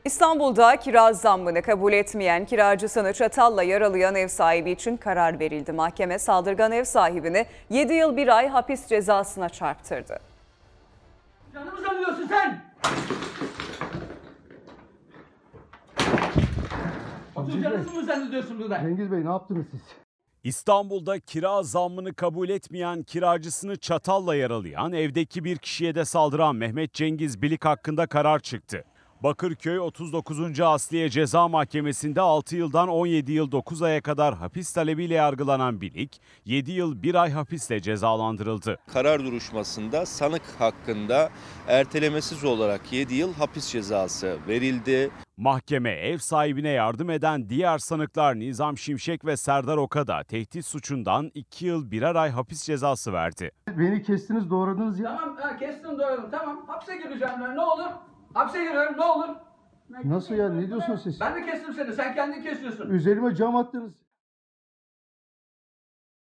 İstanbul'da kira zammını kabul etmeyen, kiracısını çatalla yaralayan ev sahibi için karar verildi. Mahkeme saldırgan ev sahibini 7 yıl 1 ay hapis cezasına çarptırdı. Canımı sanıyorsun sen? Canınızı mı zannediyorsun burada? Cengiz Bey ne yaptınız siz? İstanbul'da kira zammını kabul etmeyen, kiracısını çatalla yaralayan, evdeki bir kişiye de saldıran Mehmet Cengiz Bilik hakkında karar çıktı. Bakırköy 39. Asliye Ceza Mahkemesi'nde 6 yıldan 17 yıl 9 aya kadar hapis talebiyle yargılanan Bilik, 7 yıl 1 ay hapisle cezalandırıldı. Karar duruşmasında sanık hakkında ertelemesiz olarak 7 yıl hapis cezası verildi. Mahkeme ev sahibine yardım eden diğer sanıklar Nizam Şimşek ve Serdar Ok'a da tehdit suçundan 2 yıl 1'er ay hapis cezası verdi. Beni kestiniz, doğradınız ya. Tamam, kestim doğradım. Tamam, hapse gireceğim ben. Ne olur? Hapse giriyorum, ne olur? Nasıl ya? Ne diyorsun siz? Ben de kestim seni, sen kendin kesiyorsun. Üzerime cam attınız.